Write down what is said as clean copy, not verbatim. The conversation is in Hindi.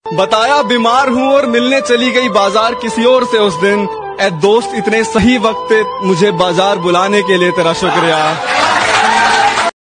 बताया बीमार हूँ और मिलने चली गई बाजार किसी और से उस दिन। ए दोस्त इतने सही वक्त पे मुझे बाजार बुलाने के लिए तेरा शुक्रिया।